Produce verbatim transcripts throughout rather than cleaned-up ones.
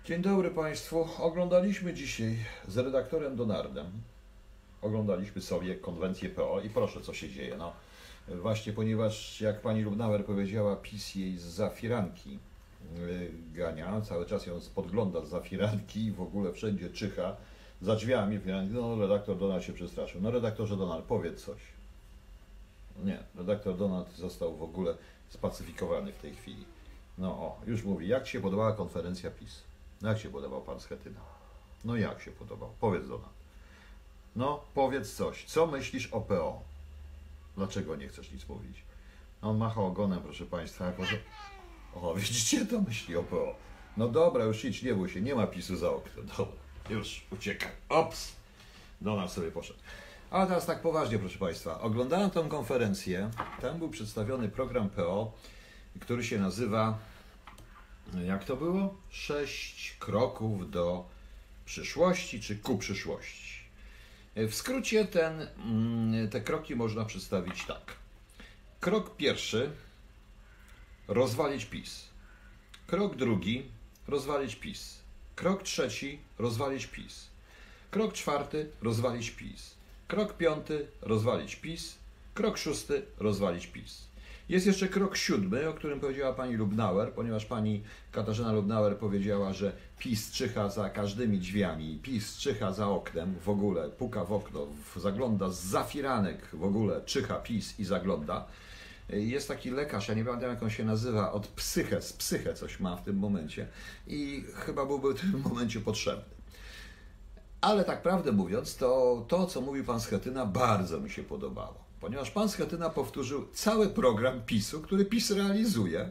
Dzień dobry Państwu. Oglądaliśmy dzisiaj z redaktorem Donaldem, oglądaliśmy sobie konwencję P O i proszę, co się dzieje. No, właśnie ponieważ, jak pani Lubnauer powiedziała, PiS jej zza firanki gania, cały czas ją podgląda zza firanki i w ogóle wszędzie czyha za drzwiami firanki. No, redaktor Donald się przestraszył. No, redaktorze Donald, powiedz coś. Nie, redaktor Donald został w ogóle spacyfikowany w tej chwili. No o, już mówi, jak się podobała konferencja PiS? No jak się podobał pan Schetyna? No jak się podobał? Powiedz Donald. No powiedz coś. Co myślisz o P O? Dlaczego nie chcesz nic mówić? No, on macha ogonem, proszę państwa. Jako, że... O, widzicie, to myśli o P O. No dobra, już idź, nie bój się, nie ma PiSu za oknem. Dobra, już uciekaj. Ops! Donald sobie poszedł. Ale teraz tak poważnie, proszę państwa. Oglądałem tę konferencję. Tam był przedstawiony program P O, który się nazywa... Jak to było? Sześć kroków do przyszłości, czy ku przyszłości. W skrócie ten, te kroki można przedstawić tak. Krok pierwszy, rozwalić PiS. Krok drugi, rozwalić PiS. Krok trzeci, rozwalić PiS. Krok czwarty, rozwalić PiS. Krok piąty, rozwalić PiS. Krok szósty, rozwalić PiS. Jest jeszcze krok siódmy, o którym powiedziała pani Lubnauer, ponieważ pani Katarzyna Lubnauer powiedziała, że PiS czyha za każdymi drzwiami, PiS czyha za oknem, w ogóle puka w okno, zagląda zza firanek, w ogóle czyha PiS i zagląda. Jest taki lekarz, ja nie pamiętam jak on się nazywa, od psychę, z psychę coś ma w tym momencie i chyba byłby w tym momencie potrzebny. Ale tak prawdę mówiąc, to to, co mówił pan Schetyna, bardzo mi się podobało. Ponieważ pan Schetyna powtórzył cały program PiSu, który PiS realizuje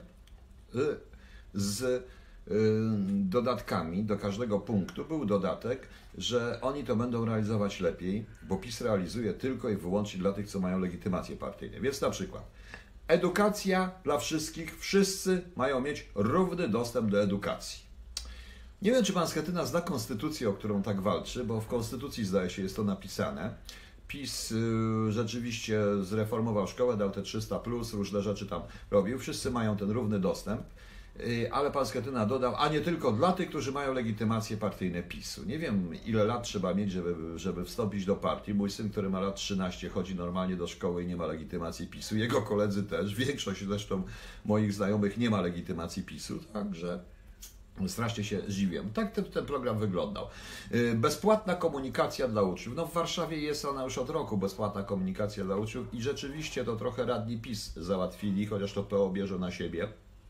z dodatkami do każdego punktu. Był dodatek, że oni to będą realizować lepiej, bo PiS realizuje tylko i wyłącznie dla tych, co mają legitymację partyjną. Więc na przykład edukacja dla wszystkich, wszyscy mają mieć równy dostęp do edukacji. Nie wiem, czy pan Schetyna zna konstytucję, o którą tak walczy, bo w konstytucji, zdaje się, jest to napisane. PiS y, rzeczywiście zreformował szkołę, dał te trzysta plus, różne rzeczy tam robił. Wszyscy mają ten równy dostęp, y, ale pan Schetyna dodał, a nie tylko dla tych, którzy mają legitymację partyjne PiSu. Nie wiem, ile lat trzeba mieć, żeby, żeby wstąpić do partii. Mój syn, który ma lat trzynaście, chodzi normalnie do szkoły i nie ma legitymacji PiSu. Jego koledzy też, większość zresztą moich znajomych nie ma legitymacji PiSu, także... Strasznie się zdziwiłem. Tak ten, ten program wyglądał. Bezpłatna komunikacja dla uczniów. No w Warszawie jest ona już od roku, bezpłatna komunikacja dla uczniów i rzeczywiście to trochę radni PiS załatwili, chociaż to P O bierze na siebie.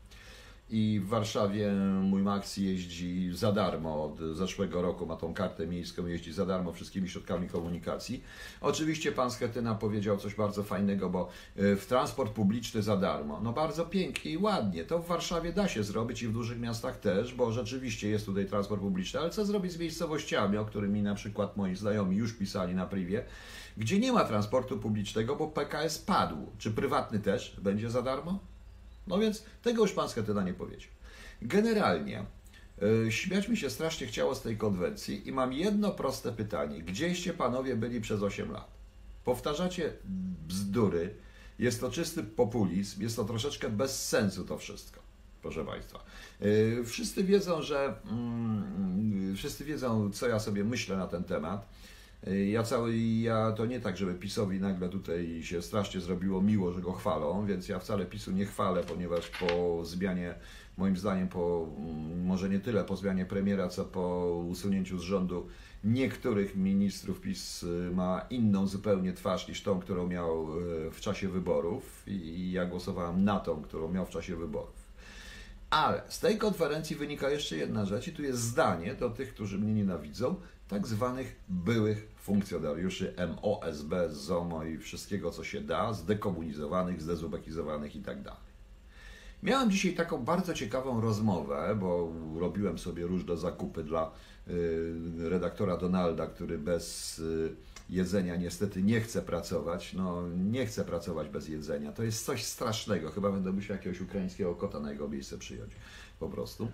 I w Warszawie mój Max jeździ za darmo, od zeszłego roku ma tą kartę miejską, jeździ za darmo wszystkimi środkami komunikacji. Oczywiście pan Schetyna powiedział coś bardzo fajnego, bo w transport publiczny za darmo. No bardzo pięknie i ładnie, to w Warszawie da się zrobić i w dużych miastach też, bo rzeczywiście jest tutaj transport publiczny, ale co zrobić z miejscowościami, o których mi na przykład moi znajomi już pisali na privie, gdzie nie ma transportu publicznego, bo P K S padł. Czy prywatny też będzie za darmo? No więc tego już pan Schetyna nie powiedział. Generalnie yy, śmiać mi się strasznie chciało z tej konwencji i mam jedno proste pytanie. Gdzieście panowie byli przez osiem lat? Powtarzacie bzdury, jest to czysty populizm, jest to troszeczkę bez sensu to wszystko, proszę państwa. Yy, wszyscy wiedzą, że yy, wszyscy wiedzą, co ja sobie myślę na ten temat. Ja cały, ja to nie tak, żeby PiSowi nagle tutaj się strasznie zrobiło miło, że go chwalą, więc ja wcale PiSu nie chwalę, ponieważ po zmianie, moim zdaniem, po, może nie tyle po zmianie premiera, co po usunięciu z rządu niektórych ministrów PiS ma inną zupełnie twarz niż tą, którą miał w czasie wyborów i ja głosowałem na tą, którą miał w czasie wyborów. Ale z tej konferencji wynika jeszcze jedna rzecz i tu jest zdanie do tych, którzy mnie nienawidzą, tak zwanych byłych funkcjonariuszy M O S B, Z O M O i wszystkiego, co się da, zdekomunizowanych, zdezubekizowanych i tak dalej. Miałem dzisiaj taką bardzo ciekawą rozmowę, bo robiłem sobie różne zakupy dla y, redaktora Donalda, który bez y, jedzenia niestety nie chce pracować. No, nie chce pracować bez jedzenia. To jest coś strasznego. Chyba będę musiał jakiegoś ukraińskiego kota na jego miejsce przyjąć po prostu.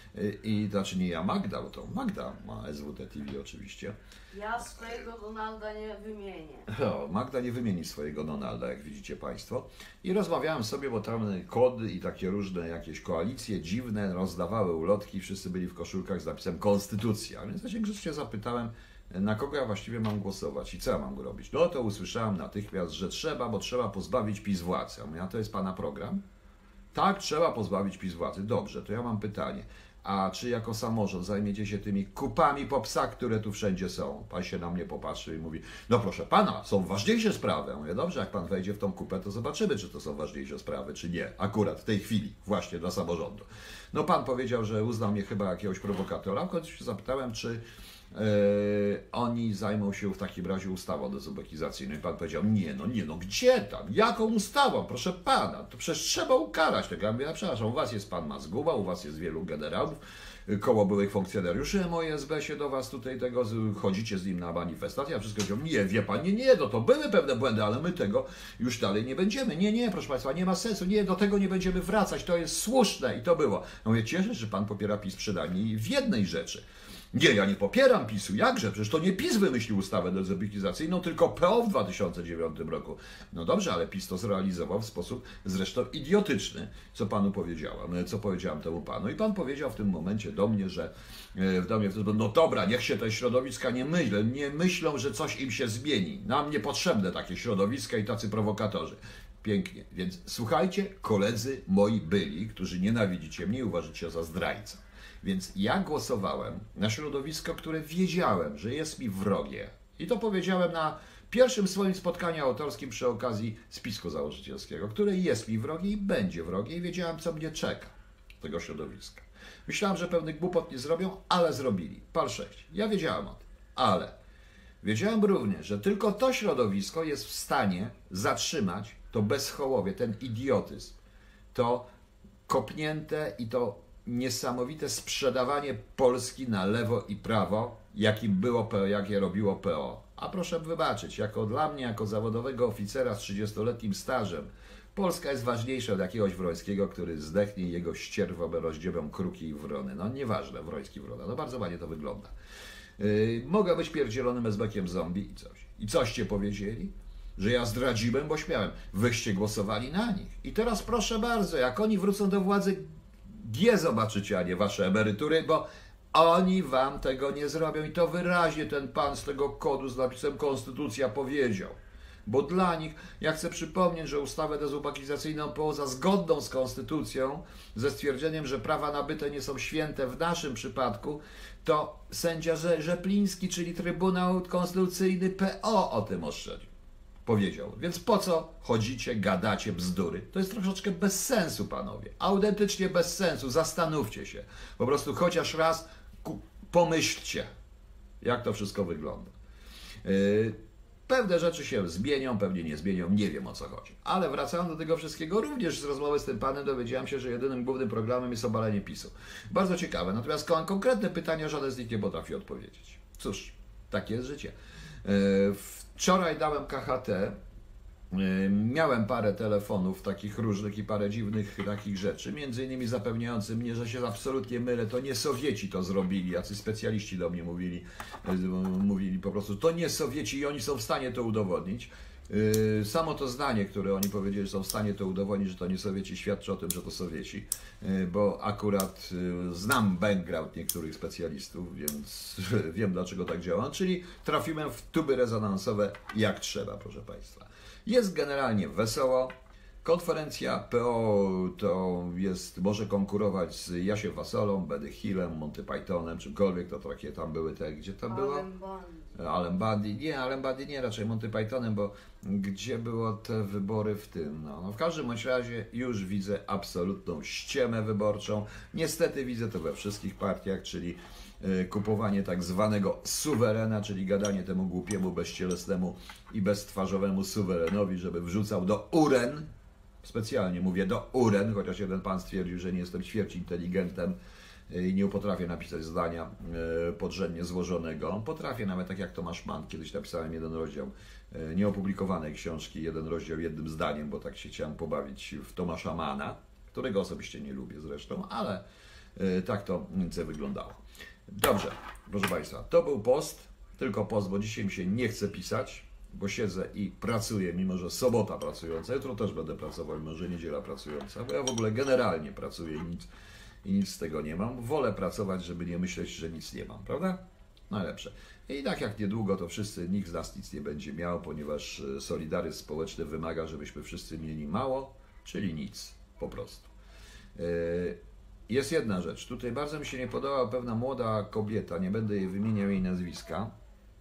I, i znaczy nie ja, Magda, bo to Magda ma S W T T V oczywiście. Ja swojego Donalda nie wymienię. O, Magda nie wymieni swojego Donalda, jak widzicie Państwo. I rozmawiałem sobie, bo tam kody i takie różne jakieś koalicje dziwne rozdawały ulotki, wszyscy byli w koszulkach z napisem Konstytucja. Więc ja się grzecznie zapytałem, na kogo ja właściwie mam głosować i co ja mam robić. No to usłyszałem natychmiast, że trzeba, bo trzeba pozbawić PiS władzy. A mówię, a to jest Pana program? Tak, trzeba pozbawić PiS władzy. Dobrze, to ja mam pytanie. A czy jako samorząd zajmiecie się tymi kupami popsa, które tu wszędzie są? Pan się na mnie popatrzy i mówi, no proszę Pana, są ważniejsze sprawy. Ja mówię, dobrze, jak Pan wejdzie w tą kupę, to zobaczymy, czy to są ważniejsze sprawy, czy nie. Akurat w tej chwili, właśnie dla samorządu. No Pan powiedział, że uznał mnie chyba jakiegoś prowokatora. W końcu się zapytałem, czy Yy, oni zajmą się w takim razie ustawą dezubekizacyjną. I Pan powiedział, nie no, nie no, gdzie tam? Jaką ustawą? Proszę Pana, to przecież trzeba ukarać tego. Ja mówię, przepraszam, u Was jest Pan Mazguba, u Was jest wielu generałów, koło byłych funkcjonariuszy M O S B się do Was tutaj tego, chodzicie z nim na manifestację, a wszystko mówią, nie, wie Pan, nie, nie, no to były pewne błędy, ale my tego już dalej nie będziemy. Nie, nie, proszę Państwa, nie ma sensu, nie, do tego nie będziemy wracać, to jest słuszne i to było. Ja mówię, cieszę się, że Pan popiera PiS przynajmniej w jednej rzeczy. Nie, ja nie popieram PiSu, jakże? Przecież to nie PiS wymyślił ustawę dezubekizacyjną, tylko P O w dwa tysiące dziewiątym roku. No dobrze, ale PiS to zrealizował w sposób zresztą idiotyczny, co Panu powiedziałam, co powiedziałam temu Panu. I Pan powiedział w tym momencie do mnie, że do mnie, no dobra, niech się te środowiska nie myślą, nie myślą, że coś im się zmieni. Nam niepotrzebne takie środowiska i tacy prowokatorzy. Pięknie. Więc słuchajcie, koledzy moi byli, którzy nienawidzicie mnie i uważacie za zdrajcę. Więc ja głosowałem na środowisko, które wiedziałem, że jest mi wrogie. I to powiedziałem na pierwszym swoim spotkaniu autorskim przy okazji spisku założycielskiego, które jest mi wrogie i będzie wrogie i wiedziałem, co mnie czeka tego środowiska. Myślałem, że pewnych głupot nie zrobią, ale zrobili. Pal sześć. Ja wiedziałem o tym, ale wiedziałem również, że tylko to środowisko jest w stanie zatrzymać to bezchołowie, ten idiotyzm, to kopnięte i to niesamowite sprzedawanie Polski na lewo i prawo, jakim było, jakie robiło P O. A proszę wybaczyć, jako dla mnie, jako zawodowego oficera z trzydziestoletnim stażem, Polska jest ważniejsza od jakiegoś Wrońskiego, który zdechnie i jego ścierwo rozdziebią kruki i wrony. No nieważne, Wroński wrona. No bardzo ładnie to wygląda. Yy, mogę być pierdzielonym esbekiem zombie i coś. I coście powiedzieli? Że ja zdradziłem, bo śmiałem. Wyście głosowali na nich. I teraz proszę bardzo, jak oni wrócą do władzy, G zobaczycie, a nie wasze emerytury, bo oni wam tego nie zrobią. I to wyraźnie ten pan z tego kodu z napisem Konstytucja powiedział. Bo dla nich, ja chcę przypomnieć, że ustawę dezubekizacyjną P O za zgodną z Konstytucją, ze stwierdzeniem, że prawa nabyte nie są święte w naszym przypadku, to sędzia Rzepliński, czyli Trybunał Konstytucyjny P O o tym oszczędził. Powiedział. Więc po co chodzicie, gadacie bzdury? To jest troszeczkę bez sensu, panowie. Autentycznie bez sensu. Zastanówcie się. Po prostu chociaż raz pomyślcie, jak to wszystko wygląda. Yy, pewne rzeczy się zmienią, pewnie nie zmienią, nie wiem o co chodzi. Ale wracając do tego wszystkiego, również z rozmowy z tym panem dowiedziałem się, że jedynym głównym programem jest obalenie PiSu. Bardzo ciekawe. Natomiast konkretne pytania żaden z nich nie potrafi odpowiedzieć. Cóż, takie jest życie. Yy, Wczoraj dałem K H T, miałem parę telefonów takich różnych i parę dziwnych takich rzeczy, między innymi zapewniający mnie, że się absolutnie mylę, to nie Sowieci to zrobili, jacy specjaliści do mnie mówili, mówili po prostu, to nie Sowieci i oni są w stanie to udowodnić. Samo to zdanie, które oni powiedzieli, że są w stanie to udowodnić, że to nie Sowieci, świadczy o tym, że to Sowieci, bo akurat znam background niektórych specjalistów, więc wiem, dlaczego tak działa, czyli trafiłem w tuby rezonansowe jak trzeba, proszę Państwa. Jest generalnie wesoło. Konferencja P O to jest, może konkurować z Jasiem Fasolą, Benny Hillem, Monty Pythonem, czymkolwiek, to takie tam były te, gdzie tam było? Alem Bundy. Nie, Alem Bundy nie, raczej Monty Pythonem, bo gdzie było te wybory w tym? No, no w każdym bądź razie już widzę absolutną ściemę wyborczą. Niestety widzę to we wszystkich partiach, czyli kupowanie tak zwanego suwerena, czyli gadanie temu głupiemu, bezcielesnemu i beztwarzowemu suwerenowi, żeby wrzucał do uren, specjalnie mówię do uren, chociaż jeden pan stwierdził, że nie jestem ćwierć inteligentem i nie potrafię napisać zdania podrzędnie złożonego. Potrafię nawet tak jak Tomasz Mann, kiedyś napisałem jeden rozdział nieopublikowanej książki, jeden rozdział jednym zdaniem, bo tak się chciałem pobawić w Tomasza Manna, którego osobiście nie lubię zresztą, ale Tak to mniej więcej wyglądało. Dobrze, proszę Państwa, to był post, tylko post, bo dzisiaj mi się nie chce pisać, bo siedzę i pracuję, mimo że sobota pracująca, jutro też będę pracował, mimo że niedziela pracująca, bo ja w ogóle generalnie pracuję i nic, i nic z tego nie mam. Wolę pracować, żeby nie myśleć, że nic nie mam, prawda? Najlepsze. I tak jak niedługo, to wszyscy, nikt z nas nic nie będzie miał, ponieważ solidaryzm społeczny wymaga, żebyśmy wszyscy mieli mało, czyli nic, po prostu. Jest jedna rzecz, tutaj bardzo mi się nie podobała pewna młoda kobieta, nie będę jej wymieniał jej nazwiska,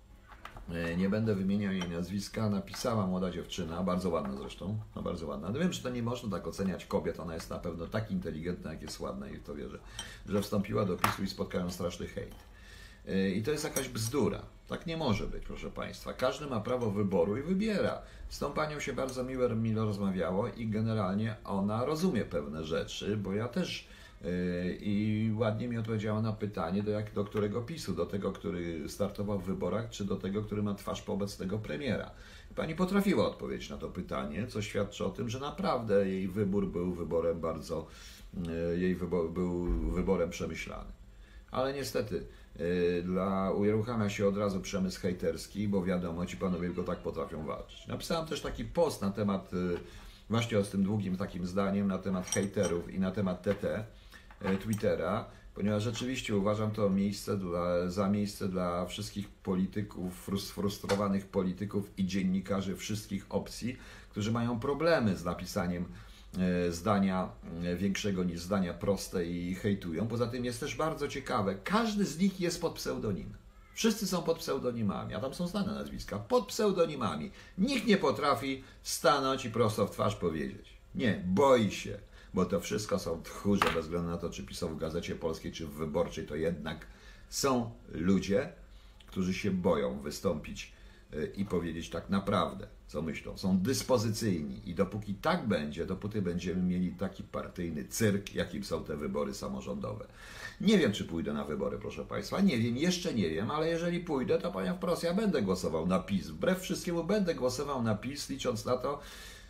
nie będę wymieniał jej nazwiska, napisała młoda dziewczyna, bardzo ładna zresztą, no bardzo ładna. No wiem, że to nie można tak oceniać kobiet, ona jest na pewno tak inteligentna, jak jest ładna i w to wierzę, że wstąpiła do PiSu i spotkają straszny hejt. I to jest jakaś bzdura. Tak nie może być, proszę Państwa. Każdy ma prawo wyboru i wybiera. Z tą panią się bardzo miło, miło rozmawiało i generalnie ona rozumie pewne rzeczy, bo ja też yy, i ładnie mi odpowiedziała na pytanie, do, jak, do którego PiSu, do tego, który startował w wyborach, czy do tego, który ma twarz po obecnego premiera. Pani potrafiła odpowiedzieć na to pytanie, co świadczy o tym, że naprawdę jej wybór był wyborem bardzo, yy, jej wybor, był wyborem przemyślanym. Ale niestety dla uruchamia się od razu przemysł hejterski, bo wiadomo, ci panowie tylko tak potrafią walczyć. Napisałem też taki post na temat, właśnie z tym długim takim zdaniem, na temat hejterów i na temat T T, Twittera, ponieważ rzeczywiście uważam to miejsce dla, za miejsce dla wszystkich polityków, sfrustrowanych polityków i dziennikarzy wszystkich opcji, którzy mają problemy z napisaniem zdania większego niż zdania proste i hejtują. Poza tym jest też bardzo ciekawe, każdy z nich jest pod pseudonimem. Wszyscy są pod pseudonimami, a tam są znane nazwiska, pod pseudonimami. Nikt nie potrafi stanąć i prosto w twarz powiedzieć. Nie, boi się, bo to wszystko są tchórze, bez względu na to, czy piszą w Gazecie Polskiej, czy w Wyborczej, to jednak są ludzie, którzy się boją wystąpić i powiedzieć tak naprawdę, co myślą. Są dyspozycyjni i dopóki tak będzie, dopóty będziemy mieli taki partyjny cyrk, jakim są te wybory samorządowe. Nie wiem, czy pójdę na wybory, proszę Państwa. Nie wiem, jeszcze nie wiem, ale jeżeli pójdę, to powiem wprost, ja będę głosował na PiS. Wbrew wszystkiemu będę głosował na PiS, licząc na to,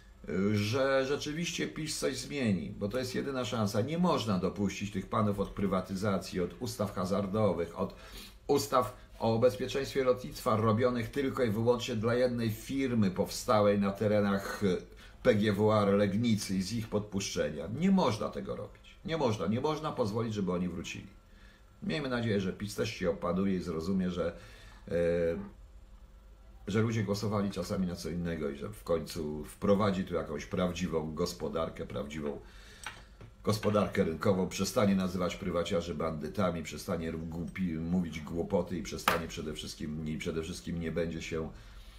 że rzeczywiście PiS coś zmieni, bo to jest jedyna szansa. Nie można dopuścić tych panów od prywatyzacji, od ustaw hazardowych, od ustaw o bezpieczeństwie lotnictwa robionych tylko i wyłącznie dla jednej firmy powstałej na terenach P G W R Legnicy i z ich podpuszczenia. Nie można tego robić. Nie można. Nie można pozwolić, żeby oni wrócili. Miejmy nadzieję, że PiS też się opanuje i zrozumie, że, yy, że ludzie głosowali czasami na co innego i że w końcu wprowadzi tu jakąś prawdziwą gospodarkę, prawdziwą gospodarkę rynkową, przestanie nazywać prywaciarzy bandytami, przestanie głupi, mówić głupoty i przestanie przede wszystkim, i przede wszystkim nie będzie się,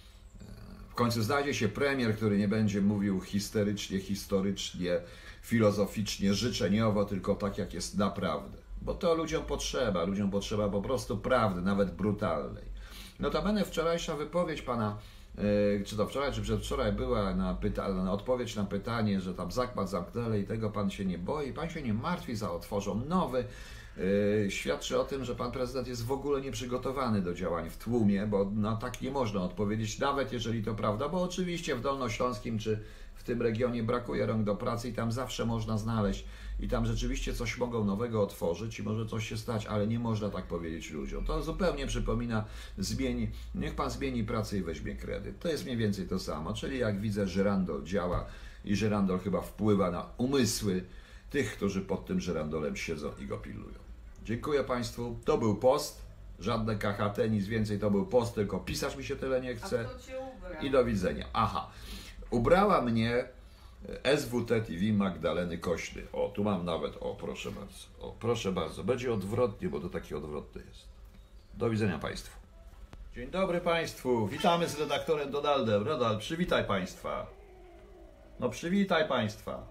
w końcu znajdzie się premier, który nie będzie mówił histerycznie, historycznie, filozoficznie, życzeniowo, tylko tak jak jest naprawdę. Bo to ludziom potrzeba, ludziom potrzeba po prostu prawdy, nawet brutalnej. Notabene wczorajsza wypowiedź pana, czy to wczoraj, czy przedwczoraj była na, pyta na odpowiedź na pytanie, że tam zakład zamknęli i tego pan się nie boi, pan się nie martwi, za otworzą nowy. Yy, świadczy o tym, że pan prezydent jest w ogóle nieprzygotowany do działań w tłumie, bo na tak nie można odpowiedzieć, nawet jeżeli to prawda, bo oczywiście w Dolnośląskim czy w tym regionie brakuje rąk do pracy i tam zawsze można znaleźć i tam rzeczywiście coś mogą nowego otworzyć i może coś się stać, ale nie można tak powiedzieć ludziom. To zupełnie przypomina zmieni, niech pan zmieni pracę i weźmie kredyt. To jest mniej więcej to samo, czyli jak widzę, żyrandol działa i żyrandol chyba wpływa na umysły tych, którzy pod tym żyrandolem siedzą i go pilnują. Dziękuję Państwu. To był post. Żadne K H T, nic więcej, to był post, tylko pisać mi się tyle nie chce. I do widzenia. Aha. Ubrała mnie S W T T V Magdaleny Kośny. O, tu mam nawet, o proszę bardzo, o proszę bardzo, będzie odwrotnie, bo to taki odwrotny jest. Do widzenia Państwu. Dzień dobry Państwu, witamy z redaktorem Donaldem. Donald, przywitaj Państwa. No przywitaj Państwa.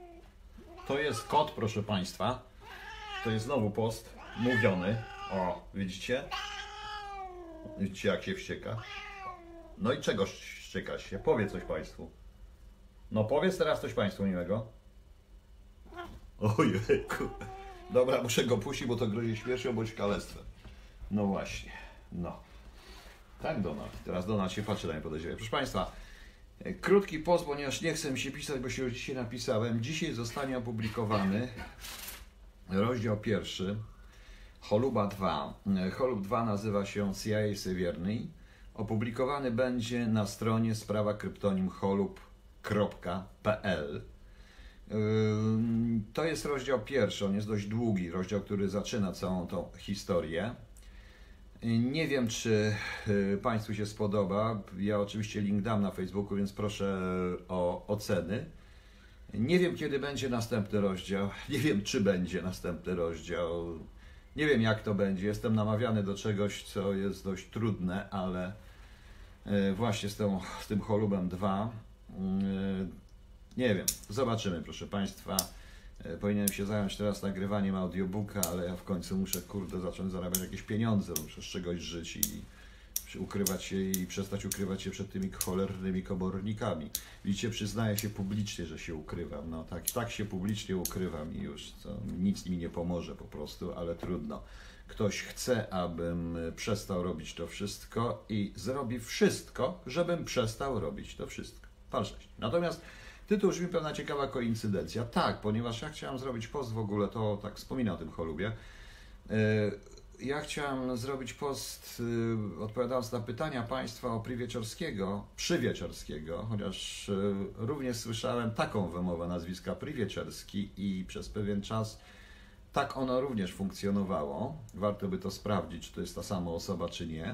To jest kot, proszę Państwa. To jest znowu post mówiony. O, widzicie? Widzicie jak się wścieka? No i czego wścieka się? Powiedz coś Państwu. No powiedz teraz coś Państwu miłego. Ojejku. Dobra, muszę go puścić, bo to grozi śmiercią bądź kalectwem. No właśnie. No. Tak, Donald. Teraz Donald się patrzy na mnie podejrzewam. Proszę Państwa, krótki post, ponieważ nie chcę mi się pisać, bo się już dzisiaj napisałem. Dzisiaj zostanie opublikowany Rozdział pierwszy, Choluba dwa. Cholub dwa nazywa się C I A Siewierny. Opublikowany będzie na stronie sprawa kryptonim cholub kropka p l. To jest rozdział pierwszy, on jest dość długi, rozdział, który zaczyna całą tą historię. Nie wiem, czy Państwu się spodoba. Ja oczywiście link dam na Facebooku, więc proszę o oceny. Nie wiem, kiedy będzie następny rozdział. Nie wiem, czy będzie następny rozdział. Nie wiem, jak to będzie. Jestem namawiany do czegoś, co jest dość trudne, ale właśnie z, tą, z tym Cholubem dwa. Nie wiem. Zobaczymy, proszę Państwa. Powinienem się zająć teraz nagrywaniem audiobooka, ale ja w końcu muszę, kurde, zacząć zarabiać jakieś pieniądze, muszę z czegoś żyć i ukrywać się i przestać ukrywać się przed tymi cholernymi komornikami. Widzicie, przyznaję się publicznie, że się ukrywam. No tak, tak się publicznie ukrywam i już, co, nic mi nie pomoże po prostu, ale trudno. Ktoś chce, abym przestał robić to wszystko i zrobi wszystko, żebym przestał robić to wszystko. Pan sześć. Natomiast tytuł brzmi pewna ciekawa koincydencja. Tak, ponieważ ja chciałem zrobić post w ogóle, to tak wspominam o tym Cholubie. Ja chciałem zrobić post odpowiadając na pytania Państwa o Przywieczorskiego, Przywieczorskiego, chociaż również słyszałem taką wymowę nazwiska Przywieczorski i przez pewien czas tak ono również funkcjonowało. Warto by to sprawdzić, czy to jest ta sama osoba, czy nie.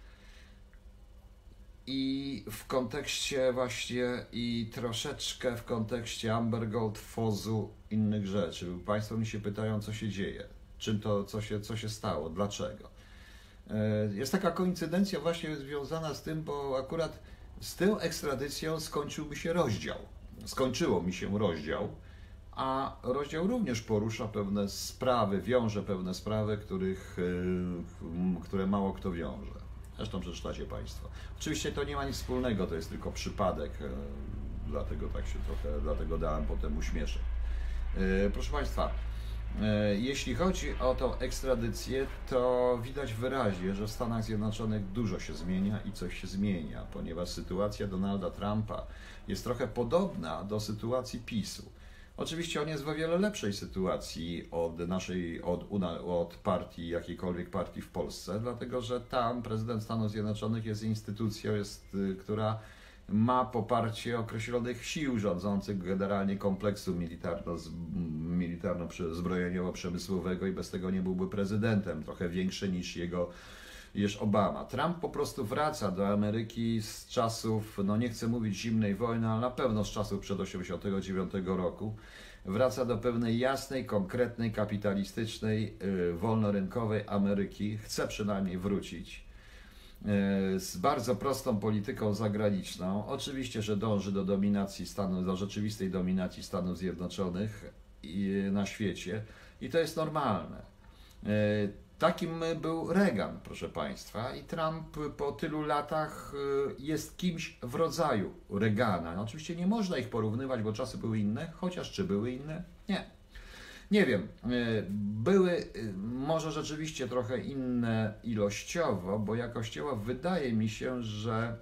I w kontekście właśnie i troszeczkę w kontekście Amber Gold, Fozu, innych rzeczy. Państwo mi się pytają, co się dzieje, czym to, co się, co się stało, dlaczego. Jest taka koincydencja właśnie związana z tym, bo akurat z tą ekstradycją skończył mi się rozdział. Skończyło mi się rozdział, a rozdział również porusza pewne sprawy, wiąże pewne sprawy, których, które mało kto wiąże. Zresztą przeczytacie Państwo. Oczywiście to nie ma nic wspólnego, to jest tylko przypadek, dlatego tak się trochę, dlatego dałem potem uśmieszek. Proszę Państwa, jeśli chodzi o tą ekstradycję, to widać wyraźnie, że w Stanach Zjednoczonych dużo się zmienia i coś się zmienia, ponieważ sytuacja Donalda Trumpa jest trochę podobna do sytuacji PiSu. Oczywiście on jest w o wiele lepszej sytuacji od naszej, od, od partii, jakiejkolwiek partii w Polsce, dlatego że tam prezydent Stanów Zjednoczonych jest instytucją, jest, która ma poparcie określonych sił rządzących generalnie kompleksu militarno, militarno-zbrojeniowo-przemysłowego i bez tego nie byłby prezydentem, trochę większy niż jego niż Obama. Trump po prostu wraca do Ameryki z czasów, no nie chcę mówić zimnej wojny, ale na pewno z czasów przed osiemdziesiątego dziewiątego roku. Wraca do pewnej jasnej, konkretnej, kapitalistycznej, yy, wolnorynkowej Ameryki. Chce przynajmniej wrócić. Yy, z bardzo prostą polityką zagraniczną. Oczywiście, że dąży do dominacji Stanów, do rzeczywistej dominacji Stanów Zjednoczonych i, na świecie. I to jest normalne. Yy, Takim był Reagan, proszę Państwa, i Trump po tylu latach jest kimś w rodzaju Reagana. No, oczywiście nie można ich porównywać, bo czasy były inne, chociaż czy były inne? Nie. Nie wiem. Były może rzeczywiście trochę inne ilościowo, bo jakościowo wydaje mi się, że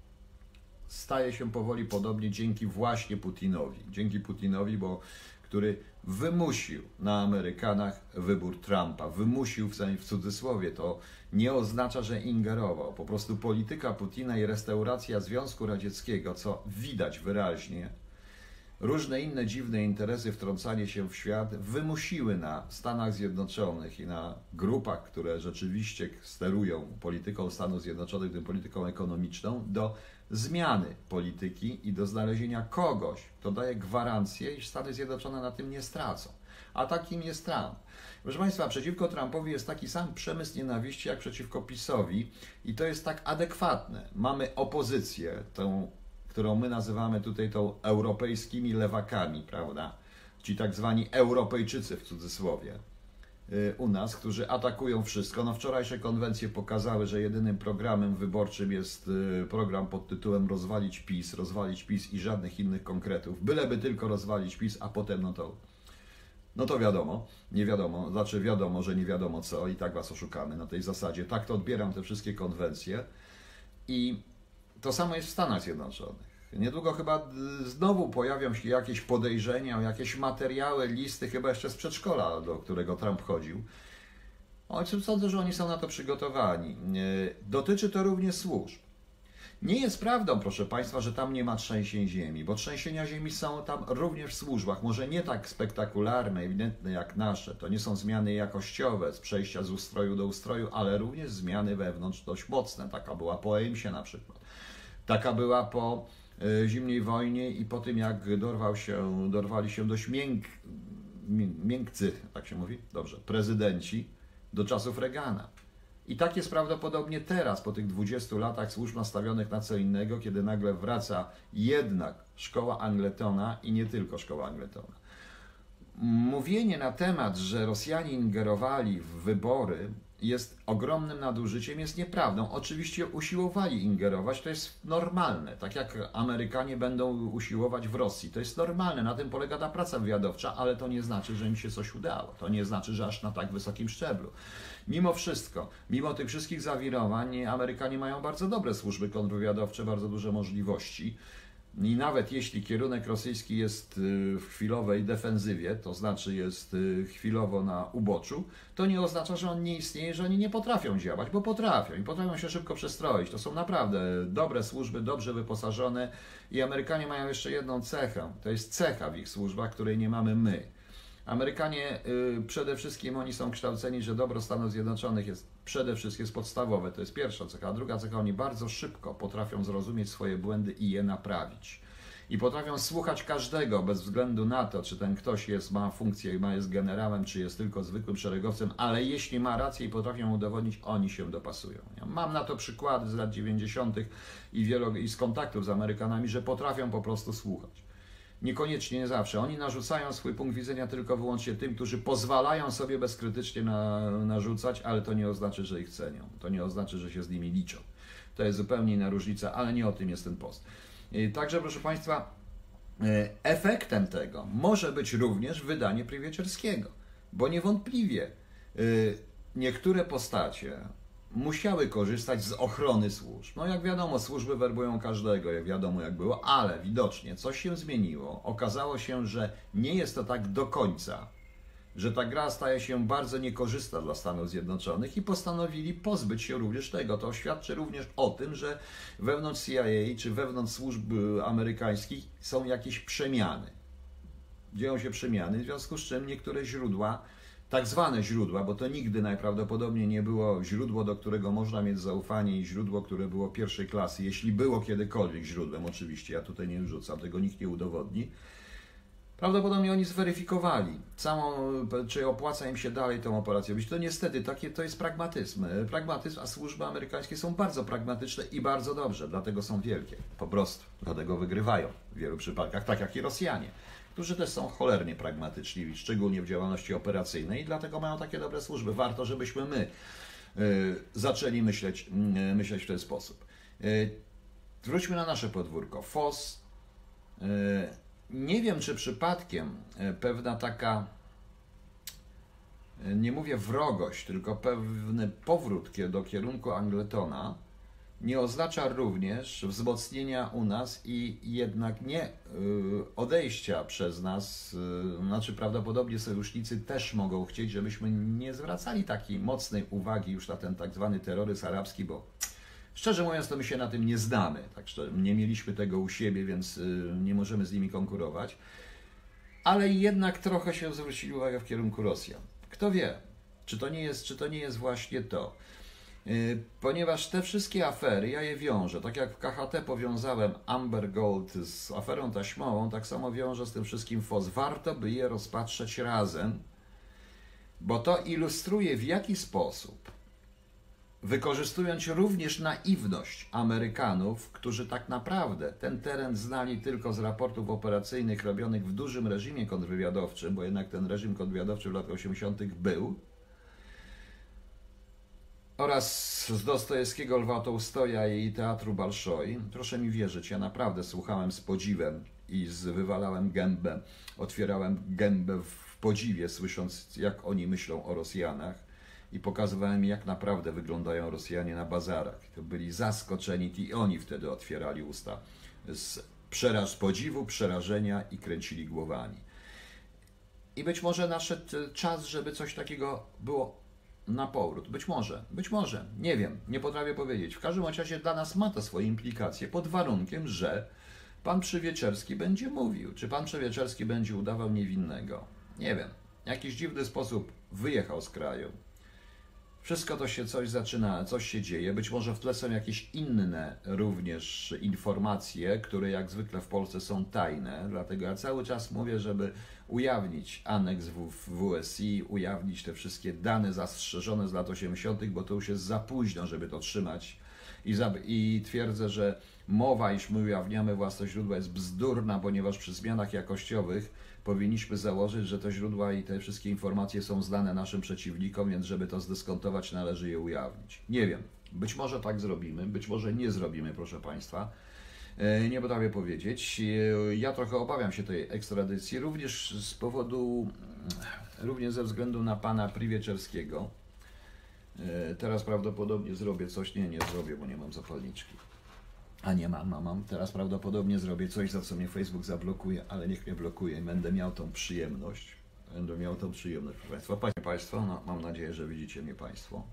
staje się powoli podobnie dzięki właśnie Putinowi. Dzięki Putinowi, bo który wymusił na Amerykanach wybór Trumpa. Wymusił w, w cudzysłowie, to nie oznacza, że ingerował. Po prostu polityka Putina i restauracja Związku Radzieckiego, co widać wyraźnie, różne inne dziwne interesy, wtrącanie się w świat, wymusiły na Stanach Zjednoczonych i na grupach, które rzeczywiście sterują polityką Stanów Zjednoczonych, tym polityką ekonomiczną, do zmiany polityki i do znalezienia kogoś, kto daje gwarancję, iż Stany Zjednoczone na tym nie stracą. A takim jest Trump. Proszę Państwa, przeciwko Trumpowi jest taki sam przemysł nienawiści, jak przeciwko PiSowi i to jest tak adekwatne. Mamy opozycję, tą, którą my nazywamy tutaj tą europejskimi lewakami, prawda? Ci tak zwani Europejczycy w cudzysłowie u nas, którzy atakują wszystko. No wczorajsze konwencje pokazały, że jedynym programem wyborczym jest program pod tytułem rozwalić PiS, rozwalić PiS i żadnych innych konkretów. Byleby tylko rozwalić PiS, a potem no to, no to wiadomo, nie wiadomo, znaczy wiadomo, że nie wiadomo co i tak was oszukamy na tej zasadzie. Tak to odbieram te wszystkie konwencje i to samo jest w Stanach Zjednoczonych. Niedługo chyba znowu pojawią się jakieś podejrzenia, jakieś materiały, listy, chyba jeszcze z przedszkola, do którego Trump chodził. Sądzę, że oni są na to przygotowani. Dotyczy to również służb. Nie jest prawdą, proszę Państwa, że tam nie ma trzęsień ziemi, bo trzęsienia ziemi są tam również w służbach. Może nie tak spektakularne, ewidentne jak nasze. To nie są zmiany jakościowe z przejścia z ustroju do ustroju, ale również zmiany wewnątrz dość mocne. Taka była po Eimsie na przykład. Taka była po zimnej wojnie i po tym, jak dorwał się, dorwali się dość mięk, miękcy, tak się mówi? Dobrze, prezydenci do czasów Reagana. I tak jest prawdopodobnie teraz, po tych dwudziestu latach służb nastawionych na co innego, kiedy nagle wraca jednak szkoła Angletona i nie tylko szkoła Angletona. Mówienie na temat, że Rosjanie ingerowali w wybory, jest ogromnym nadużyciem, jest nieprawdą. Oczywiście usiłowali ingerować, to jest normalne, tak jak Amerykanie będą usiłować w Rosji. To jest normalne, na tym polega ta praca wywiadowcza, ale to nie znaczy, że im się coś udało. To nie znaczy, że aż na tak wysokim szczeblu. Mimo wszystko, mimo tych wszystkich zawirowań, Amerykanie mają bardzo dobre służby kontrwywiadowcze, bardzo duże możliwości. I nawet jeśli kierunek rosyjski jest w chwilowej defensywie, to znaczy jest chwilowo na uboczu, to nie oznacza, że on nie istnieje, że oni nie potrafią działać, bo potrafią i potrafią się szybko przestroić. To są naprawdę dobre służby, dobrze wyposażone i Amerykanie mają jeszcze jedną cechę, to jest cecha w ich służbach, której nie mamy my. Amerykanie y, przede wszystkim oni są kształceni, że dobro Stanów Zjednoczonych jest przede wszystkim jest podstawowe, to jest pierwsza cecha, a druga cecha, oni bardzo szybko potrafią zrozumieć swoje błędy i je naprawić. I potrafią słuchać każdego, bez względu na to, czy ten ktoś jest, ma funkcję, ma, jest generałem, czy jest tylko zwykłym szeregowcem, ale jeśli ma rację i potrafią udowodnić, oni się dopasują. Ja mam na to przykłady z lat dziewięćdziesiątych i, wielo, i z kontaktów z Amerykanami, że potrafią po prostu słuchać. Niekoniecznie, nie zawsze. Oni narzucają swój punkt widzenia tylko wyłącznie tym, którzy pozwalają sobie bezkrytycznie na, narzucać, ale to nie oznacza, że ich cenią. To nie oznacza, że się z nimi liczą. To jest zupełnie inna różnica, ale nie o tym jest ten post. Także, proszę Państwa, efektem tego może być również wydanie Privieczerskiego, bo niewątpliwie niektóre postacie musiały korzystać z ochrony służb. No jak wiadomo, służby werbują każdego, jak wiadomo jak było, ale widocznie coś się zmieniło. Okazało się, że nie jest to tak do końca, że ta gra staje się bardzo niekorzystna dla Stanów Zjednoczonych i postanowili pozbyć się również tego. To świadczy również o tym, że wewnątrz C I A czy wewnątrz służb amerykańskich są jakieś przemiany. Dzieją się przemiany, w związku z czym niektóre źródła, tak zwane źródła, bo to nigdy najprawdopodobniej nie było źródło, do którego można mieć zaufanie i źródło, które było pierwszej klasy, jeśli było kiedykolwiek źródłem, oczywiście, ja tutaj nie wrzucam, tego nikt nie udowodni. Prawdopodobnie oni zweryfikowali całą, czy opłaca im się dalej tą operację robić. To niestety, takie to jest pragmatyzm. Pragmatyzm, a służby amerykańskie są bardzo pragmatyczne i bardzo dobrze, dlatego są wielkie, po prostu, dlatego wygrywają w wielu przypadkach, tak jak i Rosjanie, którzy też są cholernie pragmatyczni, szczególnie w działalności operacyjnej i dlatego mają takie dobre służby. Warto, żebyśmy my y, zaczęli myśleć, y, myśleć w ten sposób. Y, wróćmy na nasze podwórko. F O S. Y, nie wiem, czy przypadkiem pewna taka, nie mówię wrogość, tylko pewny powrót do kierunku Angletona nie oznacza również wzmocnienia u nas i jednak nie odejścia przez nas, znaczy prawdopodobnie sojusznicy też mogą chcieć, żebyśmy nie zwracali takiej mocnej uwagi już na ten tak zwany terroryzm arabski, bo szczerze mówiąc to my się na tym nie znamy, tak szczerze, nie mieliśmy tego u siebie, więc nie możemy z nimi konkurować, ale jednak trochę się zwrócili uwagę w kierunku Rosjan. Kto wie, czy to nie jest, czy to nie jest właśnie to. Ponieważ te wszystkie afery, ja je wiążę, tak jak w K H T powiązałem Amber Gold z aferą taśmową, tak samo wiążę z tym wszystkim F O S. Warto by je rozpatrzeć razem, bo to ilustruje, w jaki sposób, wykorzystując również naiwność Amerykanów, którzy tak naprawdę ten teren znali tylko z raportów operacyjnych robionych w dużym reżimie kontrwywiadowczym, bo jednak ten reżim kontrwywiadowczy w latach osiemdziesiątych był, oraz z Dostojewskiego, Lwa Tołstoja i Teatru Balszoi. Proszę mi wierzyć, ja naprawdę słuchałem z podziwem i z wywalałem gębę, otwierałem gębę w podziwie, słysząc, jak oni myślą o Rosjanach i pokazywałem, jak naprawdę wyglądają Rosjanie na bazarach. To byli zaskoczeni i oni wtedy otwierali usta z Przeraz podziwu, przerażenia i kręcili głowami. I być może nadszedł czas, żeby coś takiego było na powrót. Być może, być może, nie wiem, nie potrafię powiedzieć. W każdym razie dla nas ma to swoje implikacje, pod warunkiem, że pan Przywieczerski będzie mówił. Czy pan Przywieczerski będzie udawał niewinnego? Nie wiem. W jakiś dziwny sposób wyjechał z kraju. Wszystko to się coś zaczyna, coś się dzieje. Być może w tle są jakieś inne również informacje, które jak zwykle w Polsce są tajne. Dlatego ja cały czas mówię, żeby ujawnić aneks W S I, ujawnić te wszystkie dane zastrzeżone z lat osiemdziesiątych, bo to już jest za późno, żeby to trzymać. I, za, I twierdzę, że mowa, iż my ujawniamy własne źródła, jest bzdurna, ponieważ przy zmianach jakościowych powinniśmy założyć, że te źródła i te wszystkie informacje są znane naszym przeciwnikom, więc żeby to zdyskontować, należy je ujawnić. Nie wiem, być może tak zrobimy, być może nie zrobimy, proszę Państwa. Nie potrafię powiedzieć. Ja trochę obawiam się tej ekstradycji, również z powodu, również ze względu na pana Przywieczerskiego. Teraz prawdopodobnie zrobię coś, nie, nie zrobię, bo nie mam zapalniczki. A nie mam, mam, mam. Teraz prawdopodobnie zrobię coś, za co mnie Facebook zablokuje, ale niech mnie blokuje i będę miał tą przyjemność. Będę miał tą przyjemność, proszę Państwa. Panie Państwo, no, mam nadzieję, że widzicie mnie Państwo.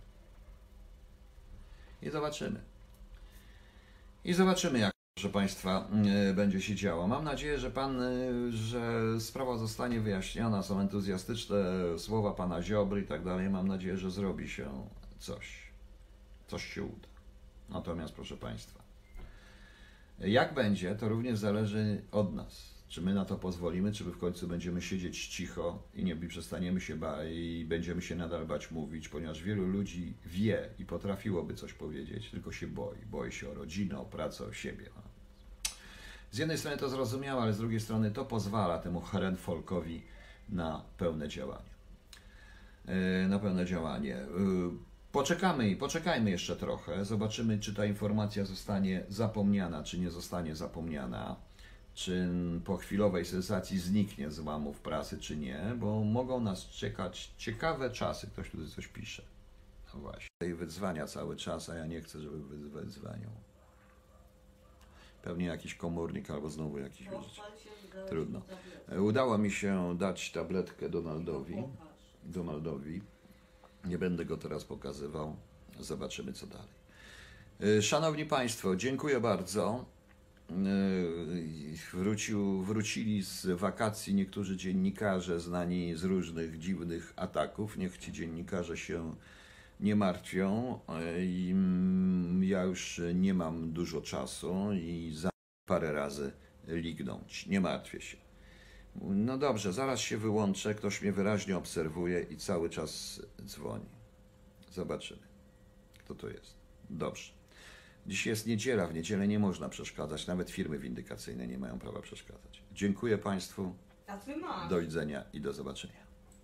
I zobaczymy. I zobaczymy, jak, proszę Państwa, yy, będzie się działo. Mam nadzieję, że Pan, yy, że sprawa zostanie wyjaśniona. Są entuzjastyczne słowa Pana Ziobry i tak dalej. Mam nadzieję, że zrobi się coś. Coś się uda. Natomiast, proszę Państwa, jak będzie, to również zależy od nas. Czy my na to pozwolimy, czy my w końcu będziemy siedzieć cicho i nie przestaniemy się bać i będziemy się nadal bać mówić, ponieważ wielu ludzi wie i potrafiłoby coś powiedzieć, tylko się boi. Boi się o rodzinę, o pracę, o siebie. Z jednej strony to zrozumiałe, ale z drugiej strony to pozwala temu herrenvolkowi na pełne działanie. Na pełne działanie. Poczekamy i poczekajmy jeszcze trochę, zobaczymy, czy ta informacja zostanie zapomniana, czy nie zostanie zapomniana, czy po chwilowej sensacji zniknie z łamów prasy, czy nie, bo mogą nas czekać ciekawe czasy. Ktoś tutaj coś pisze. No właśnie. I wyzwania cały czas, a ja nie chcę, żeby wyzwaniał. Pewnie jakiś komórnik albo znowu jakiś... Trudno. Udało mi się dać tabletkę Donaldowi. Donaldowi. Nie będę go teraz pokazywał. Zobaczymy, co dalej. Szanowni Państwo, dziękuję bardzo. Wrócił, wrócili z wakacji niektórzy dziennikarze znani z różnych dziwnych ataków. Niech ci dziennikarze się nie martwią. Ja już nie mam dużo czasu i za parę razy lignąć. Nie martwię się. No dobrze, zaraz się wyłączę, ktoś mnie wyraźnie obserwuje i cały czas dzwoni. Zobaczymy, kto to jest. Dobrze. Dziś jest niedziela, w niedzielę nie można przeszkadzać, nawet firmy windykacyjne nie mają prawa przeszkadzać. Dziękuję Państwu, do widzenia i do zobaczenia.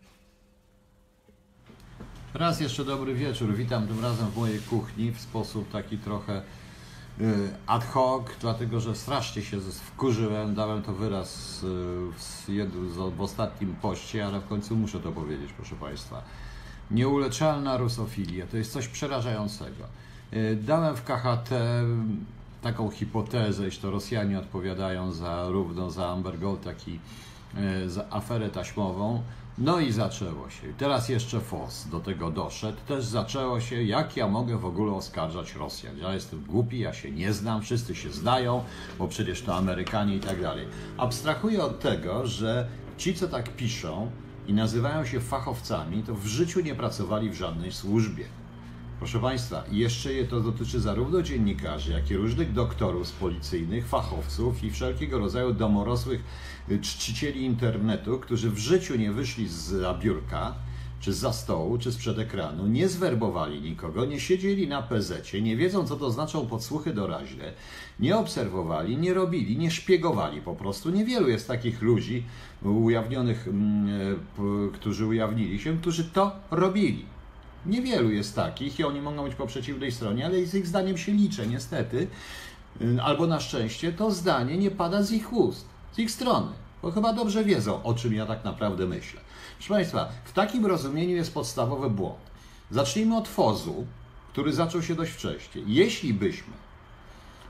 Raz jeszcze dobry wieczór, witam tym razem w mojej kuchni w sposób taki trochę ad hoc, dlatego że strasznie się wkurzyłem, dałem to wyraz w ostatnim poście, ale w końcu muszę to powiedzieć, proszę Państwa. Nieuleczalna rusofilia to jest coś przerażającego. Dałem w K H T taką hipotezę, iż to Rosjanie odpowiadają zarówno za Amber Gold, jak i za aferę taśmową. No i zaczęło się. Teraz jeszcze F O S do tego doszedł. Też zaczęło się, jak ja mogę w ogóle oskarżać Rosjan. Ja jestem głupi, ja się nie znam, wszyscy się zdają, bo przecież to Amerykanie i tak dalej. Abstrahuję od tego, że ci, co tak piszą i nazywają się fachowcami, to w życiu nie pracowali w żadnej służbie. Proszę Państwa, jeszcze je to dotyczy zarówno dziennikarzy, jak i różnych doktorów policyjnych, fachowców i wszelkiego rodzaju domorosłych czcicieli internetu, którzy w życiu nie wyszli zza biurka, czy zza stołu, czy sprzed ekranu, nie zwerbowali nikogo, nie siedzieli na pezecie, nie wiedzą, co to znaczą podsłuchy doraźne, nie obserwowali, nie robili, nie szpiegowali po prostu. Niewielu jest takich ludzi ujawnionych, którzy ujawnili się, którzy to robili. Niewielu jest takich i oni mogą być po przeciwnej stronie, ale z ich zdaniem się liczę, niestety, albo na szczęście, to zdanie nie pada z ich ust, z ich strony, bo chyba dobrze wiedzą, o czym ja tak naprawdę myślę. Proszę Państwa, w takim rozumieniu jest podstawowy błąd. Zacznijmy od F O Z-u, który zaczął się dość wcześnie. Jeśli byśmy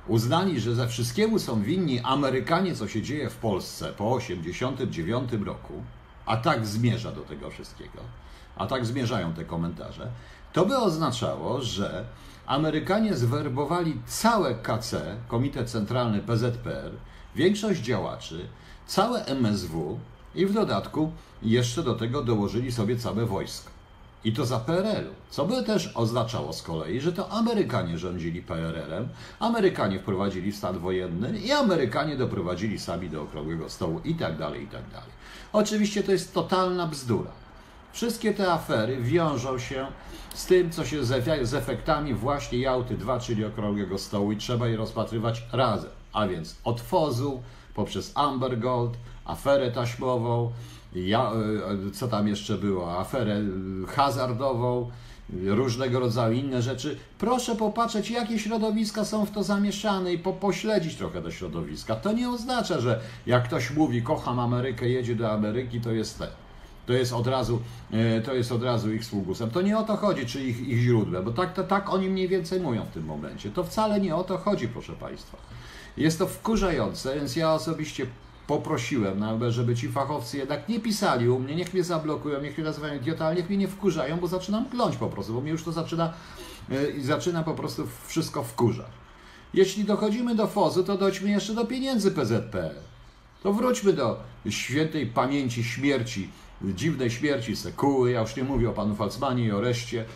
uznali, że ze wszystkiemu są winni Amerykanie, co się dzieje w Polsce po osiemdziesiątym dziewiątym roku, a tak zmierza do tego wszystkiego, a tak zmierzają te komentarze, to by oznaczało, że Amerykanie zwerbowali całe K C, Komitet Centralny P Z P R, większość działaczy, całe M S W i w dodatku jeszcze do tego dołożyli sobie całe wojsko. I to za P R L-u, co by też oznaczało z kolei, że to Amerykanie rządzili P R L-em, Amerykanie wprowadzili stan wojenny i Amerykanie doprowadzili sami do okrągłego stołu i tak dalej, i tak dalej. Oczywiście to jest totalna bzdura. Wszystkie te afery wiążą się z tym, co się z efektami właśnie Jałty dwa, czyli okrągłego stołu i trzeba je rozpatrywać razem. A więc od F O Z-u, poprzez Amber Gold, aferę taśmową, ja, co tam jeszcze było, aferę hazardową, różnego rodzaju inne rzeczy. Proszę popatrzeć, jakie środowiska są w to zamieszane i po, pośledzić trochę do środowiska. To nie oznacza, że jak ktoś mówi, kocham Amerykę, jedzie do Ameryki, to jest te. To jest od razu, to jest od razu ich sługusem. To nie o to chodzi, czy ich, ich źródłem, bo tak, to, tak oni mniej więcej mówią w tym momencie. To wcale nie o to chodzi, proszę Państwa. Jest to wkurzające, więc ja osobiście poprosiłem, żeby ci fachowcy jednak nie pisali u mnie, niech mnie zablokują, niech mnie nazywają idiotą, ale niech mnie nie wkurzają, bo zaczynam kląć po prostu, bo mnie już to zaczyna, yy, zaczyna po prostu wszystko wkurzać. Jeśli dochodzimy do F O Z-u, to dojdźmy jeszcze do pieniędzy P Z P R. To wróćmy do świętej pamięci śmierci, dziwnej śmierci Sekuły, ja już nie mówię o panu Falcmanie i o reszcie,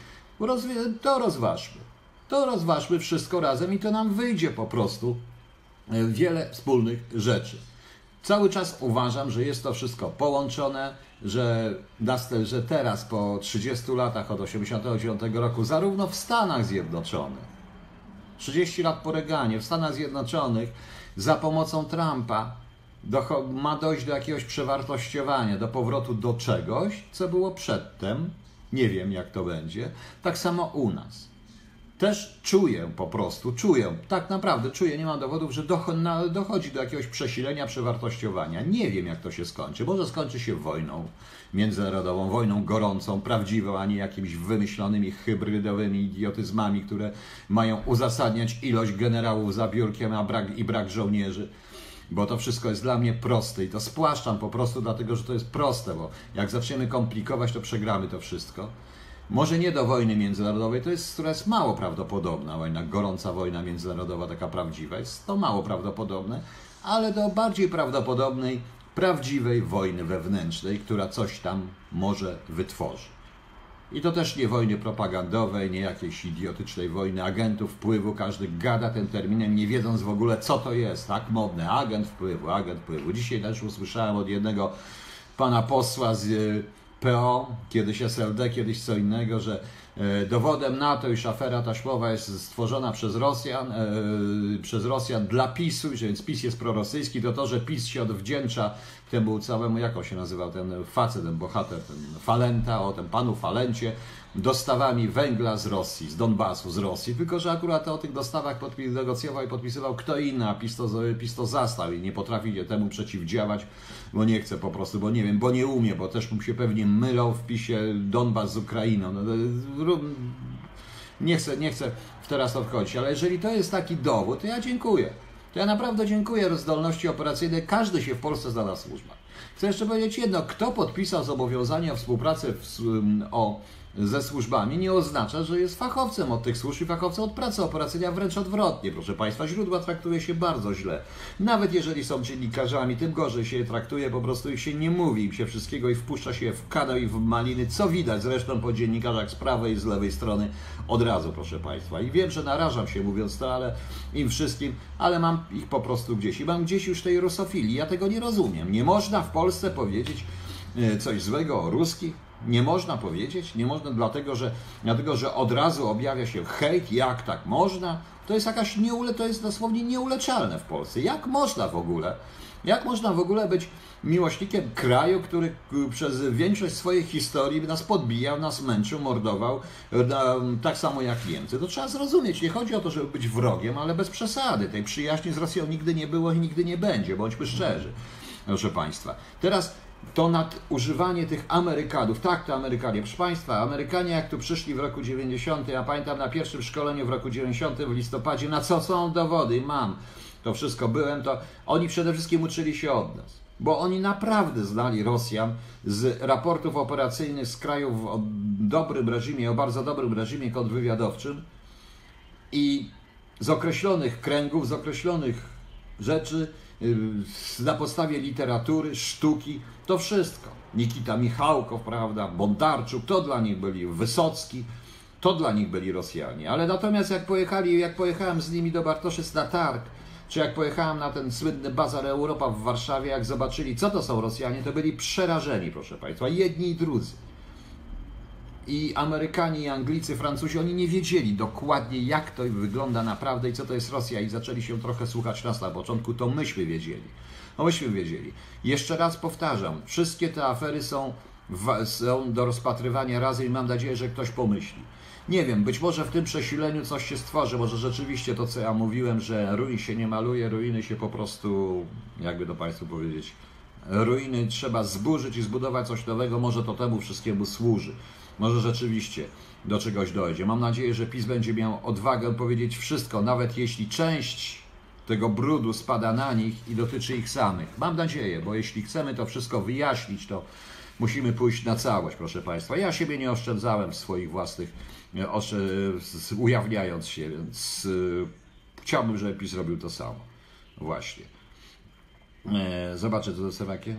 to rozważmy. To rozważmy wszystko razem i to nam wyjdzie po prostu wiele wspólnych rzeczy. Cały czas uważam, że jest to wszystko połączone, że, że teraz po trzydziestu latach od osiemdziesiątego dziewiątego roku, zarówno w Stanach Zjednoczonych, trzydzieści lat po Reaganie, w Stanach Zjednoczonych za pomocą Trumpa do, ma dojść do jakiegoś przewartościowania, do powrotu do czegoś, co było przedtem. Nie wiem, jak to będzie. Tak samo u nas. Też czuję po prostu, czuję, tak naprawdę czuję, nie mam dowodów, że dochodzi do jakiegoś przesilenia, przewartościowania. Nie wiem, jak to się skończy. Może skończy się wojną międzynarodową, wojną gorącą, prawdziwą, a nie jakimiś wymyślonymi, hybrydowymi idiotyzmami, które mają uzasadniać ilość generałów za biurkiem a brak, i brak żołnierzy. Bo to wszystko jest dla mnie proste i to spłaszczam po prostu dlatego, że to jest proste, bo jak zaczniemy komplikować, to przegramy to wszystko. Może nie do wojny międzynarodowej, to jest, która jest mało prawdopodobna, wojna, gorąca wojna międzynarodowa, taka prawdziwa, jest to mało prawdopodobne, ale do bardziej prawdopodobnej, prawdziwej wojny wewnętrznej, która coś tam może wytworzy. I to też nie wojny propagandowej, nie jakiejś idiotycznej wojny agentów wpływu, każdy gada tym terminem, nie wiedząc w ogóle, co to jest, tak modne, agent wpływu, agent wpływu. Dzisiaj też usłyszałem od jednego pana posła z P O, kiedyś S L D, kiedyś co innego, że dowodem na to, iż afera taśmowa jest stworzona przez Rosjan, e, przez Rosjan dla PiSu, że więc PiS jest prorosyjski, to to, że PiS się odwdzięcza temu całemu, jak on się nazywał, ten facet, ten bohater, ten Falenta, o tym panu Falencie, dostawami węgla z Rosji, z Donbasu, z Rosji, tylko że akurat o tych dostawach negocjował i podpisywał kto inny, a PiS to, PiS to zastał i nie potrafi temu przeciwdziałać, bo nie chce po prostu, bo nie wiem, bo nie umie, bo też mu się pewnie mylą w PiSie Donbas z Ukrainą. No, nie chcę, nie chcę teraz odchodzić, ale jeżeli to jest taki dowód, to ja dziękuję. To ja naprawdę dziękuję zdolności operacyjnej. Każdy się w Polsce zna na służbach. Chcę jeszcze powiedzieć jedno. Kto podpisał zobowiązanie o współpracy w, o, ze służbami, nie oznacza, że jest fachowcem od tych służb i fachowcem od pracy operacyjnej, a wręcz odwrotnie. Proszę Państwa, źródła traktuje się bardzo źle. Nawet jeżeli są dziennikarzami, tym gorzej się je traktuje, po prostu ich się nie mówi, im się wszystkiego i wpuszcza się w kanał i w maliny, co widać zresztą po dziennikarzach z prawej i z lewej strony od razu, proszę Państwa. I wiem, że narażam się mówiąc to, ale im wszystkim, ale mam ich po prostu gdzieś. I mam gdzieś już tej rusofilii. Ja tego nie rozumiem. Nie można w Polsce powiedzieć coś złego o ruskich. Nie można powiedzieć, nie można dlatego, że, dlatego, że od razu objawia się hejt, jak tak można? To jest jakaś nieule, to jest dosłownie nieuleczalne w Polsce. Jak można w ogóle? Jak można w ogóle być miłośnikiem kraju, który przez większość swojej historii nas podbijał, nas męczył, mordował, tak samo jak Niemcy? To trzeba zrozumieć. Nie chodzi o to, żeby być wrogiem, ale bez przesady. Tej przyjaźni z Rosją nigdy nie było i nigdy nie będzie, bądźmy szczerzy, proszę Państwa. Teraz to nadużywanie tych Amerykanów, tak to Amerykanie, proszę Państwa, Amerykanie jak tu przyszli w roku dziewięćdziesiątym, ja pamiętam na pierwszym szkoleniu w roku dziewięćdziesiątym w listopadzie, na co są dowody, mam, to wszystko byłem, to oni przede wszystkim uczyli się od nas, bo oni naprawdę znali Rosjan z raportów operacyjnych z krajów o dobrym reżimie, o bardzo dobrym reżimie kontrwywiadowczym i z określonych kręgów, z określonych rzeczy, na podstawie literatury, sztuki, to wszystko. Nikita Michałkow, prawda, Bondarczuk, to dla nich byli Wysocki, to dla nich byli Rosjanie. Ale natomiast jak pojechali, jak pojechałem z nimi do Bartoszyc na targ, czy jak pojechałem na ten słynny bazar Europa w Warszawie, jak zobaczyli, co to są Rosjanie, to byli przerażeni, proszę Państwa, jedni i drudzy. I Amerykanie, i Anglicy, Francuzi, oni nie wiedzieli dokładnie, jak to wygląda naprawdę i co to jest Rosja i zaczęli się trochę słuchać nas na początku, to myśmy wiedzieli. No myśmy wiedzieli. Jeszcze raz powtarzam, wszystkie te afery są, w, są do rozpatrywania razem i mam nadzieję, że ktoś pomyśli. Nie wiem, być może w tym przesileniu coś się stworzy, może rzeczywiście to, co ja mówiłem, że ruin się nie maluje, ruiny się po prostu, jakby to Państwu powiedzieć, ruiny trzeba zburzyć i zbudować coś nowego, może to temu wszystkiemu służy. Może rzeczywiście do czegoś dojdzie. Mam nadzieję, że PiS będzie miał odwagę powiedzieć wszystko, nawet jeśli część tego brudu spada na nich i dotyczy ich samych. Mam nadzieję, bo jeśli chcemy to wszystko wyjaśnić, to musimy pójść na całość, proszę Państwa. Ja siebie nie oszczędzałem w swoich własnych, ujawniając się, więc chciałbym, żeby PiS robił to samo. Właśnie. Zobaczę, co to jest takie.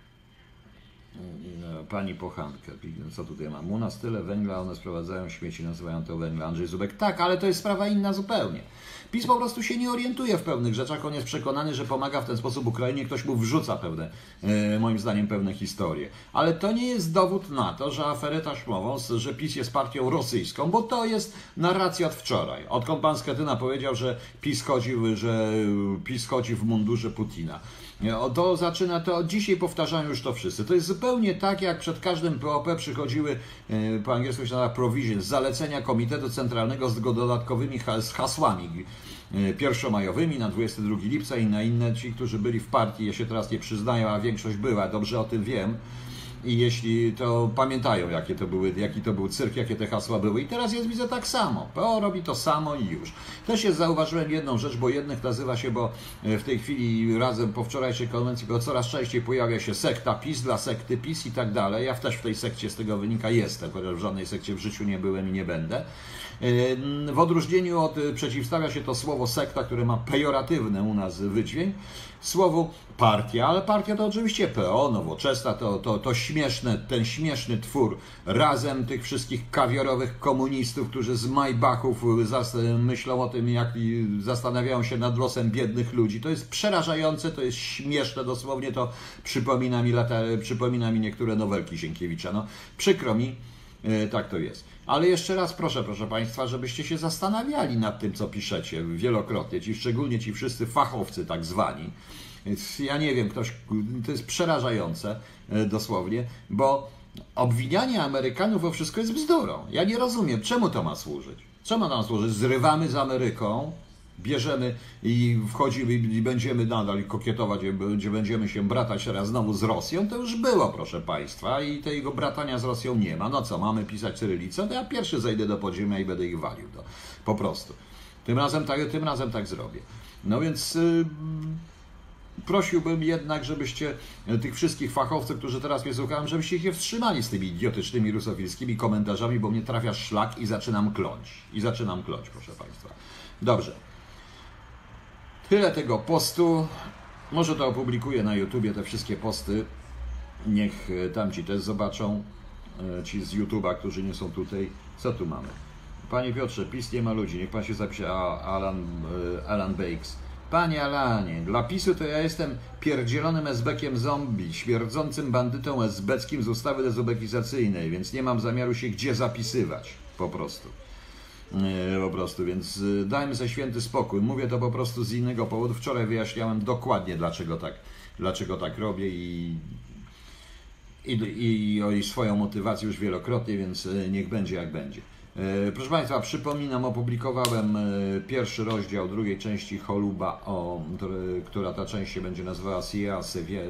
Pani Pochanka, co tutaj mam? U nas tyle węgla, one sprowadzają śmieci, nazywają to węgla. Andrzej Zubek. Tak, ale to jest sprawa inna zupełnie. PiS po prostu się nie orientuje w pewnych rzeczach, on jest przekonany, że pomaga w ten sposób Ukrainie, ktoś mu wrzuca pewne, moim zdaniem, pewne historie. Ale to nie jest dowód na to, że aferę taśmową, że PiS jest partią rosyjską, bo to jest narracja od wczoraj. Odkąd pan Schetyna powiedział, że PiS chodzi, że PiS chodzi w mundurze Putina. To zaczyna, to dzisiaj powtarzają już to wszyscy. To jest zupełnie tak, jak przed każdym P O P przychodziły, po angielsku się nazywa provisions, zalecenia Komitetu Centralnego z dodatkowymi z hasłami pierwszomajowymi na dwudziestego drugiego lipca i na inne. Ci, którzy byli w partii, ja się teraz nie przyznają, a większość była, dobrze o tym wiem. I jeśli to pamiętają, jakie to były, jaki to był cyrk, jakie te hasła były. I teraz jest, widzę, tak samo. P O robi to samo i już. Też jest, zauważyłem jedną rzecz, bo jednych nazywa się, bo w tej chwili razem po wczorajszej konwencji, bo coraz częściej pojawia się sekta PiS dla sekty PiS i tak dalej. Ja też w tej sekcie z tego wynika jestem, chociaż w żadnej sekcie w życiu nie byłem i nie będę. W odróżnieniu od, przeciwstawia się to słowo sekta, które ma pejoratywny u nas wydźwięk, słowu partia, ale partia to oczywiście P O, Nowoczesna, to, to, to śmieszne, ten śmieszny twór razem tych wszystkich kawiorowych komunistów, którzy z Maybachów myślą o tym, jak zastanawiają się nad losem biednych ludzi. To jest przerażające, to jest śmieszne dosłownie, to przypomina mi, lata, przypomina mi niektóre nowelki Sienkiewicza. No, przykro mi, tak to jest. Ale jeszcze raz proszę, proszę Państwa, żebyście się zastanawiali nad tym, co piszecie wielokrotnie, ci, szczególnie ci wszyscy fachowcy tak zwani. Ja nie wiem, ktoś, to jest przerażające dosłownie, bo obwinianie Amerykanów o wszystko jest bzdurą. Ja nie rozumiem, czemu to ma służyć. Czemu nam służyć? Zrywamy z Ameryką, bierzemy i wchodzimy i będziemy nadal kokietować, gdzie będziemy się bratać teraz znowu z Rosją, to już było, proszę Państwa, i tego bratania z Rosją nie ma. No co, mamy pisać cyrylicą? To ja pierwszy zejdę do podziemia i będę ich walił. To, po prostu. Tym razem tak, tym razem tak zrobię. No więc yy, prosiłbym jednak, żebyście tych wszystkich fachowców, którzy teraz mnie słuchają, żebyście się wstrzymali z tymi idiotycznymi rusofilskimi komentarzami, bo mnie trafia szlak i zaczynam kląć. I zaczynam kląć, proszę Państwa. Dobrze. Tyle tego postu. Może to opublikuję na YouTubie, te wszystkie posty. Niech tamci też zobaczą. Ci z YouTube'a, którzy nie są tutaj. Co tu mamy? Panie Piotrze, PiS nie ma ludzi. Niech pan się zapisze. Alan, Alan Bakes. Panie Alanie, dla PiSu to ja jestem pierdzielonym esbekiem zombie, śmierdzącym bandytą esbeckim z ustawy dezubekizacyjnej, więc nie mam zamiaru się gdzie zapisywać. Po prostu. Po prostu, więc dajmy sobie święty spokój. Mówię to po prostu z innego powodu. Wczoraj wyjaśniałem dokładnie, dlaczego tak, dlaczego tak robię i, i, i, i swoją motywację już wielokrotnie, więc niech będzie jak będzie. Proszę Państwa, przypominam, opublikowałem pierwszy rozdział drugiej części Choluba, o, która ta część się będzie nazywała C I A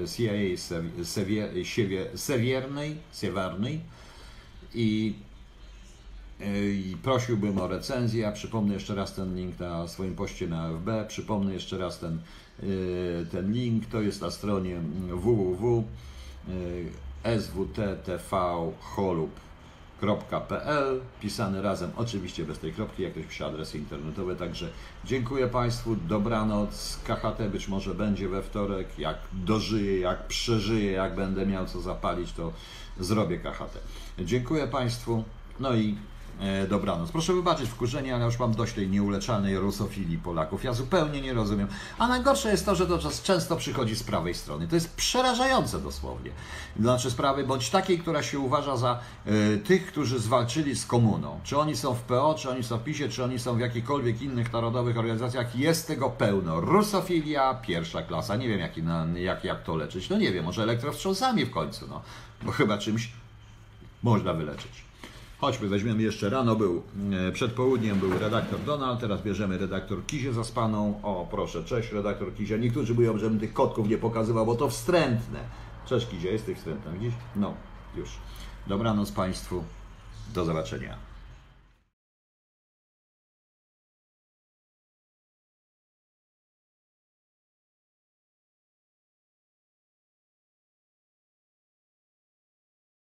Siewiernej, Siewiernej i, i prosiłbym o recenzję. Ja przypomnę jeszcze raz ten link na swoim poście na F B, przypomnę jeszcze raz ten, ten link, to jest na stronie w w w kropka s w t t v cholub kropka p l, pisany razem, oczywiście bez tej kropki, jak ktoś pisze adresy internetowe. Także dziękuję Państwu, dobranoc. K H T być może będzie we wtorek, jak dożyję, jak przeżyję, jak będę miał co zapalić, to zrobię K H T. Dziękuję Państwu, no i e, dobranoc. Proszę wybaczyć wkurzenie, ale już mam dość tej nieuleczalnej rusofilii Polaków. Ja zupełnie nie rozumiem. A najgorsze jest to, że to często przychodzi z prawej strony. To jest przerażające dosłownie. Znaczy z prawej, bądź takiej, która się uważa za y, tych, którzy zwalczyli z komuną. Czy oni są w P O, czy oni są w PiSie, czy oni są w jakichkolwiek innych narodowych organizacjach. Jest tego pełno. Rusofilia, pierwsza klasa. Nie wiem, jak, jak, jak to leczyć. No nie wiem, może elektrowstrząsami w końcu. No. Bo chyba czymś można wyleczyć. Chodźmy, weźmiemy jeszcze rano, był, przed południem był redaktor Donald, teraz bierzemy redaktor Kizię Zaspaną. O, proszę, cześć redaktor Kizia. Niektórzy mówią, żebym tych kotków nie pokazywał, bo to wstrętne. Cześć Kizia, jesteś wstrętna, widzisz? No, już. Dobranoc Państwu, do zobaczenia.